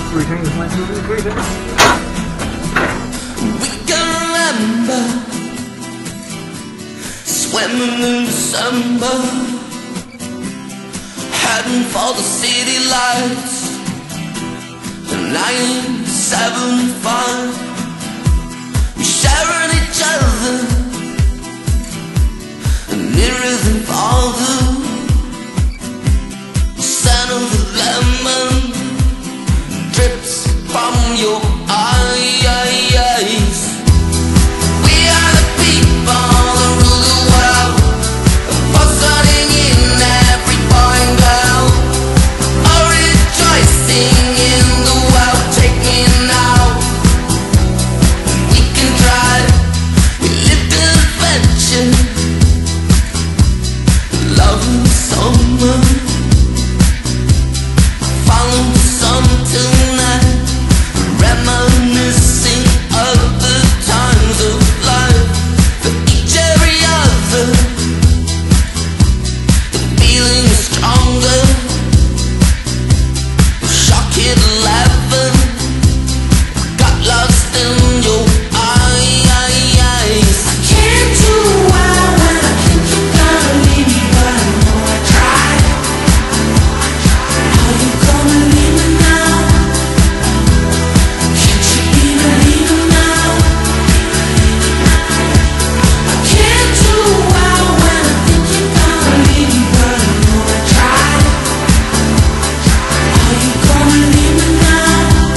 3 times, 1, 2, 3 times. We can remember swimming in December, heading for the city lights. 975, we sharing each other, nearer than farther. The scent of the lemon drips from your eyes. We are the people that rule the world, buzzing in every boy and girl, are rejoicing in the world taking out. We can try, we live in adventure, love in the summer, follow the sun tonight, reminiscing of the times of life. For each every other, the feeling is stronger. Shock hit 11, got lost in your eyes. I can't do well when I think you're gonna leave me, but I know I tried. Are you gonna leave me now? Can't you even leave me now? I can't do well when I think you're gonna leave me, but I know I tried. Are you gonna leave me now?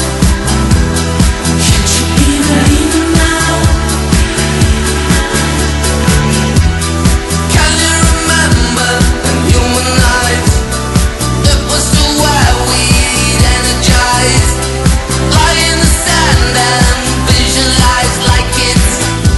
Can't you even leave me now? Can you remember them human nights? It was the way we'd energize, lie in the sand and visualize like it's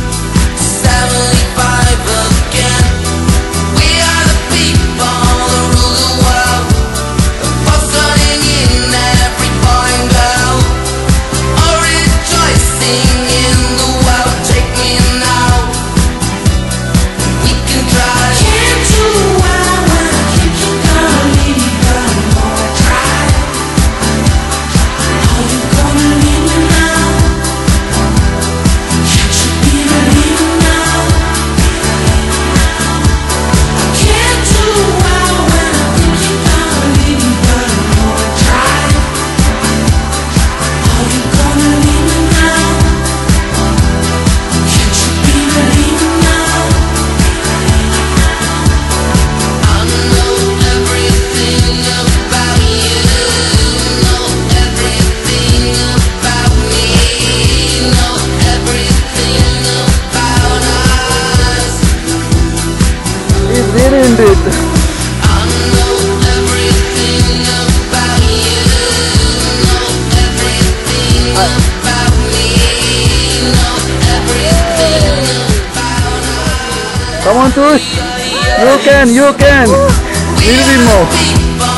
75 again. We are the people that rule the world, buzzing in every boy and girl, are rejoicing in the world taking out. We can try. Can't do well when I think you're gonna leave me, but I know I tried. Are you gonna leave me now? Can't you even leave me now? I can't do well when I think you're gonna leave me, but I know I tried. Are you gonna leave me now? Can't you even leave me now? I know everything about you, know everything about me, know everything about us. It's really indeed. I know everything about you, know everything about me, know everything about us. Come on, Tush. You can. Little bit more. People